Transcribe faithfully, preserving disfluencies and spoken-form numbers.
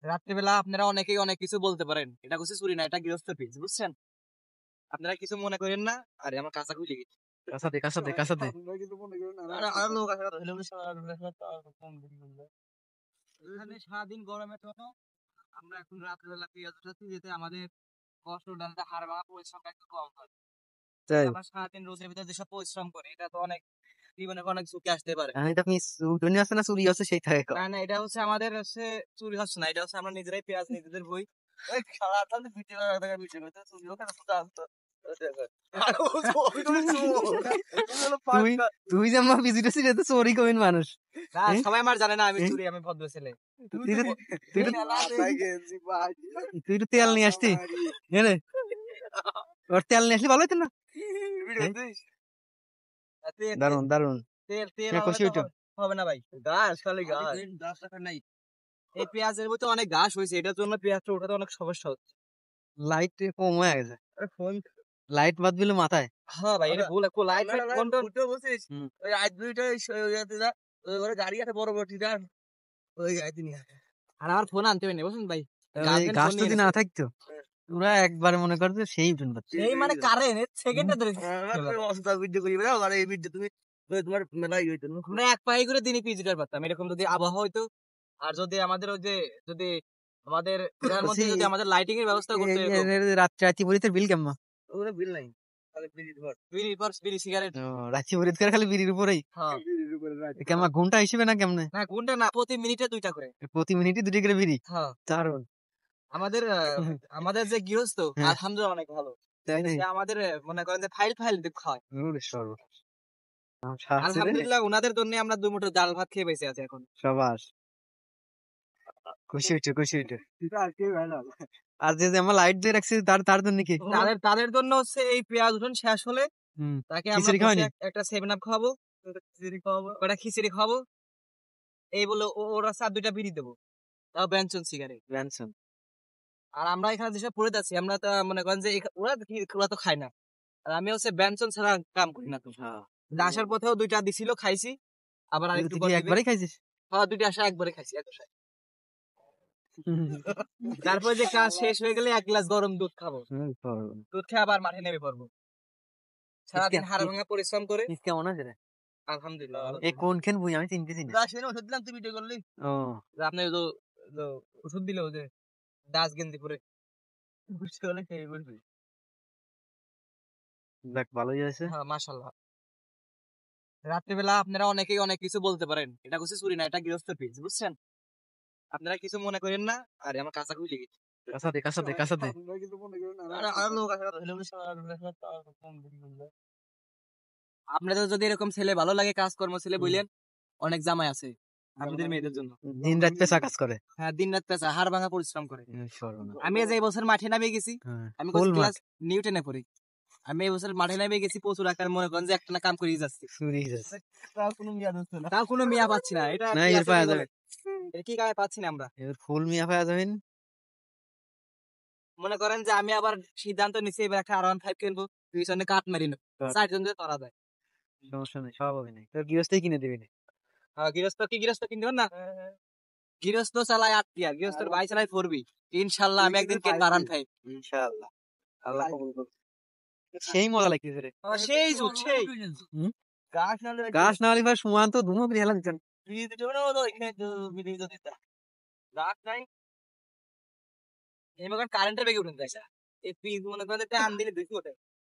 রাত্রিবেলা আপনারা অনেকেই অনেক কিছু বলতে পারেন, এটা হচ্ছে চুরি না, এটা গৃহস্থ পেজ, বুঝছেন? আপনারা কিছু মনে করেন না। আরে আমার কাঁচা খুলে গেছে, কাঁচা দে কাঁচা দে কাঁচা দে আর লোক আছে এখানে সারাদিন গরমের জন্য আমরা এখন রাত্রিবেলা পেঁয়াজ উঠাচ্ছি, যাতে আমাদের কষ্ট ডালটা হাড় ভাঙা পরিশ্রমটা একটু কম হয়। তাই আমরা সারাদিন রোদের ভিতরে যেসব পরিশ্রম করি, এটা তো অনেক জীবনে অনেক ঝুঁকি আসতে পারে। এটা আপনি দুনিয়া আছে না চুরি আছে সেই থাকে না না, এটা হচ্ছে আমাদের হচ্ছে চুরি হচ্ছে না, এটা হচ্ছে আমরা নিজেরাই পেঁয়াজ নিজেদের বই তুই তুই যে আমার ভিজিট আছিস এটা চোরি করেন মানুষ। সবাই আমার জানে না আমি চুরি, আমি ভদ্র ছেলে। তুই তো তেল নিয়ে আসতি, হ্যাঁ ওর তেল নিয়ে আসলে ভালো হতো না। দারুন দারুন তেল তেল খুশি হইতো হবে না ভাই, গাছ খালি গাছ, গাছ টাকা নাই। এই পেঁয়াজের মধ্যে অনেক ঘাস হয়েছে, এটার জন্য পেঁয়াজটা ওঠাতে অনেক সমস্যা হচ্ছে। লাইট কম হয়ে গেছে, লাইট বাদ দিলে মাথায়। হ্যাঁ ভাই, এটা ভুল, লাইট কোনটা বলছিস? ওই আজ দুইটা ওই ঘরে গাড়ি আছে বড় বড় টিটার, ওই গাড়িতে নিয়ে আসে। আর আমার ফোন আনতে হয়নি, বুঝছেন ভাই? গাছ যদি না থাকতো পুরা একবার মনে করতে সেই উঠুন সেই মানে কারেন্ট সেকেন্ডে ধরে অসুবিধা ভিডিও করি বেড়াও, আর এই ভিডিও তুমি তোমার মেলাই হইতো না, এক পাই করে দিনে পিজিটার পারতাম এরকম যদি আবহাওয়া হইতো। আর যদি আমাদের ওই যে যদি আমাদের প্রধানমন্ত্রী যদি আমাদের লাইটিং এর ব্যবস্থা করতে, রাত্রে রাত্রি বলিতে বিল কেমন? ওগুলো বিল নাই, খালি বিড়ির ভর বিড়ি ভর বিড়ি সিগারেট। রাত্রি বলিতে খালি বিড়ির উপরেই। হ্যাঁ কেমন ঘন্টা হিসেবে না কেমনে? না ঘন্টা না, প্রতি মিনিটে দুইটা করে, প্রতি মিনিটে দুইটা করে বিড়ি। হ্যাঁ দারুন। আমাদের আমাদের যে গৃহস্থ আলহামদুলিল্লাহ অনেক ভালো, আমাদের মনে করেন যে ফাইল ফাইল খায়। আলহামদুলিল্লাহ ওনাদের জন্য আমরা দুই মুঠো ডাল ভাত খেয়ে বেঁচে আছি এখন। সাবাস, খুশি হইছে খুশি হইছে। আর যে যে আমরা লাইট দিয়ে রাখছি তার তার জন্য কি? তাদের তাদের জন্য হচ্ছে এই পেঁয়াজ উঠন শেষ হলে তাকে আমরা একটা সেভেন আপ খাওয়াবো, খিচুড়ি খাওয়াবো, একটা খিচুড়ি খাওয়াবো, এই বলে ওরা চার দুইটা বিড়ি দেবো, তাও ব্যঞ্জন সিগারেট ব্যঞ্জন। আর আমরা এখানে যেসব পড়ে যাচ্ছি আমরা তো মনে করেন যে ওরা ওরা তো খায় না, আর আমি হচ্ছে ব্যঞ্জন ছাড়া কাম করি না। তো আসার পথেও দুইটা দিছিল, খাইছি, আবার আরেকটু একবারই খাইছিস? হ্যাঁ দুইটা আসা একবারে খাইছি এত সাই। তারপরে যে কাজ শেষ হয়ে গেলে এক গ্লাস গরম দুধ খাবো, দুধ খেয়ে আবার মাঠে নেমে পড়বো। সারাদিন হাড় ভাঙা পরিশ্রম করে। কেমন আছে রে? আলহামদুলিল্লাহ। এই কোনখান বই আমি চিনতেছি না। ওষুধ দিলাম, তুই ভিডিও করলি। ও আপনি ওষুধ দিল যে দাস গেন্দি পরে বুঝতে হলে খেয়ে বলবি। দেখ ভালোই আছে। হ্যাঁ মাশাআল্লাহ। রাত্রিবেলা আপনারা অনেকেই অনেক কিছু বলতে পারেন, এটা হচ্ছে চুরি না, এটা গৃহস্থ পেজ, বুঝছেন? আপনারা কিছু মনে করেন না। আরে আমার কাঁচা খুলে গেছে, কাঁচা দে কাঁচা দে কাঁচা দে আপনাদের যদি এরকম ছেলে ভালো লাগে, কাজকর্ম ছেলে বললেন, অনেক জামাই আছে আমাদের মেয়েদের জন্য, দিন রাত পেশা কাজ করে। হ্যাঁ দিন রাত পেশা হাড় ভাঙা পরিশ্রম করে। আমি এই বছর মাঠে নামে গেছি, আমি ক্লাস নিউটনে পড়ি, আমি এই বছর মাঠে নামে গেছি প্রচুর আকার, মনে করেন যে একটা না কাম করেই যাচ্ছি, তাও কোনো মিয়া ধরছে না, তাও কোনো মিয়া পাচ্ছি না। এটা কি গায়ে পাচ্ছি না আমরা, ফুল মিয়া পাওয়া যাবেন। মনে করেন যে আমি আবার সিদ্ধান্ত নিচ্ছি এবার একটা আর ওয়ান ফাইভ কিনবো, পিছনে কাঠ মারি না, চারজন দিয়ে তরা যায়, সমস্যা নেই, সব হবে না। তোর গৃহস্থই কিনে দিবি না? হ্যাঁ গৃহস্থ কি গৃহস্থ কিনতে না, গৃহস্থ চালায় আটটিয়া, গৃহস্থর ভাই চালায় ফোরবি। ইনশাল্লাহ আমি একদিন কিনবো আর ওয়ান ফাইভ ইনশাআল্লাহ, আল্লাহ কবুল করুক। সেই মজা লাগতেছে রে, সেই জুট সেই গাছ না গাছ না লিবার সমান তো দুনো বিয়ে হেলা দিতেন, গাছ নাই এই মনে কারেন্টের বেগে উঠে যায়, এই পিস মনে করেন টান দিলে বেশি ওঠে।